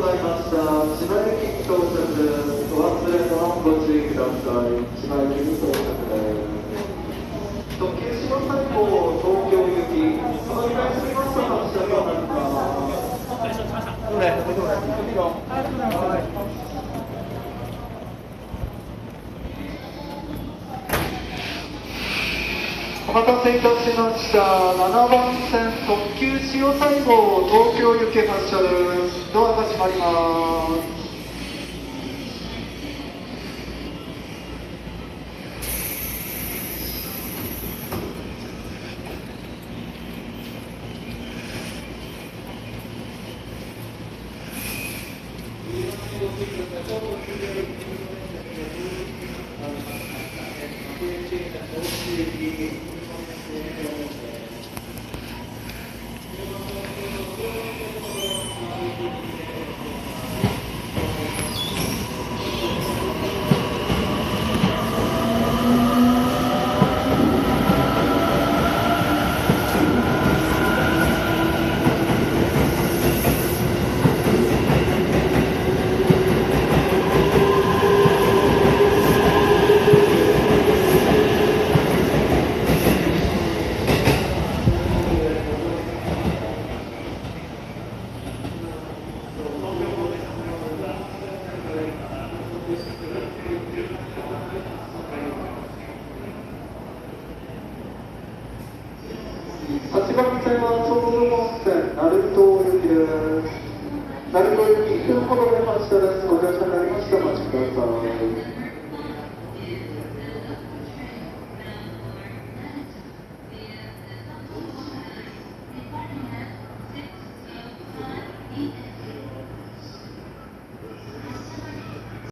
ざいました。千葉駅に到着。お忘れのご注意ください。千葉駅に到着です。特急千葉最高東京行き、その依頼しました発車となります。お待たせいたしました。7番線特急千代西郷東京行き発車です。ドアが閉まります。8番線は長野本線鳴門行きです。鳴門行き1分ほどで発車です。ご乗車になりましたらお待ちください。